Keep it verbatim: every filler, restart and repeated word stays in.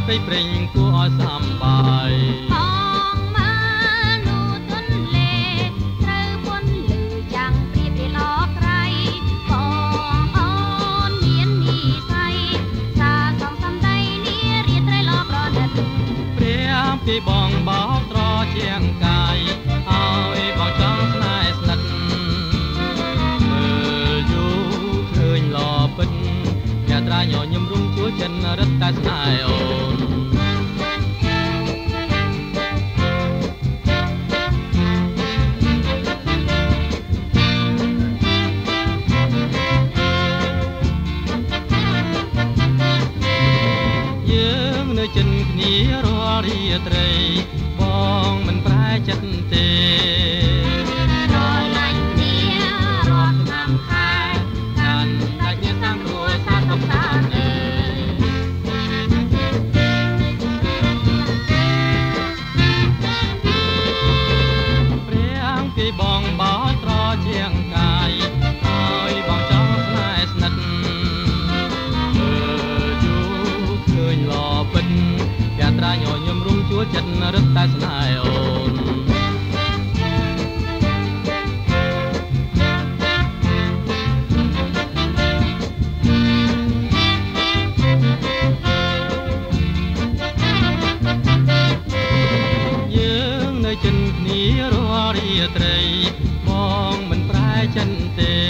ព្រៃព្រេងគួរឲ្យសំបាយបងមើលនោះទន្លេត្រូវពន្លឺយ៉ាងព្រាបពីឡក្រៃបងអូនមាននិស័យសាសំសំដីនេះរៀនត្រីឡប្រណិតព្រាមពីបងបោកត្រជាងកាយឲ្យបងចង់ស្នេហ៍ស្និទ្ធមើលយូរឃើញឡពិតយ៉ាត្រាញញឹមរុំជួលចិនរឹតតែស្នេហ៍អូនយើងនៅចិនគ្នារាល់រាត្រីបងមិនប្រែចិត្តទេរលាញ់គ្នារាល់ឆ្នាំខែកាន់តែជាតាមគ្រួសារសុខសាន្តអើយព្រាងពីបងបោកត្រជាងកាយឲ្យបងចង់ស្នេហ៍ស្និទ្ធមើលយូរឃើញឡពិតយ៉ាត្រាញញឹមរុំជួលចិត្តរឹតតែស្នេហ៍អូនយើងនៅចិនគ្នារាល់រាត្រីបងមិនប្រែចិនទេ